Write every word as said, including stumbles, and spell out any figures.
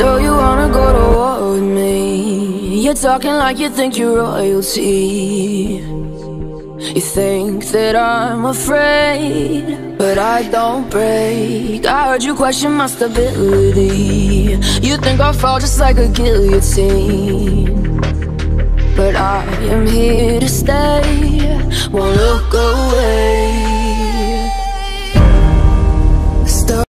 So you wanna go to war with me? You're talking like you think you're royalty. You think that I'm afraid, but I don't break. I heard you question my stability. You think I'll fall just like a guillotine, but I am here to stay. Won't look away.